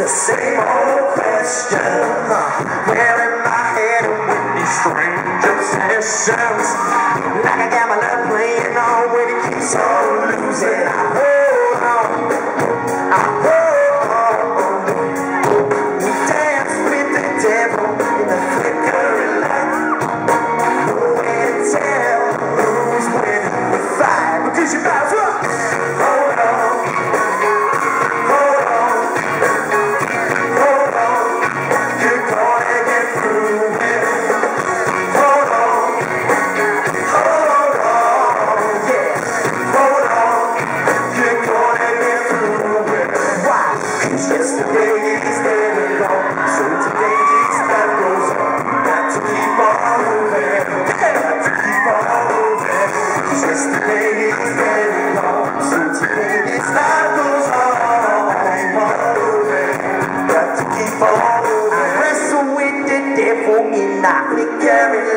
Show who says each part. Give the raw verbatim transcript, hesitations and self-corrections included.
Speaker 1: the same old question, huh? Wearing my head with these strange obsessions, like a gambler playing on when he keeps on losing. I hold on, I hold on. We dance with the devil in the flickering light. No way to tell who's winning the fight, because you might as well hold on. Yesterday's dead and gone, so today's life goes on. Got to keep on moving, got to keep on moving. Yesterday's dead and gone, so today's life goes on. Keep on moving, got to keep on moving. I wrestle with the devil in the flickering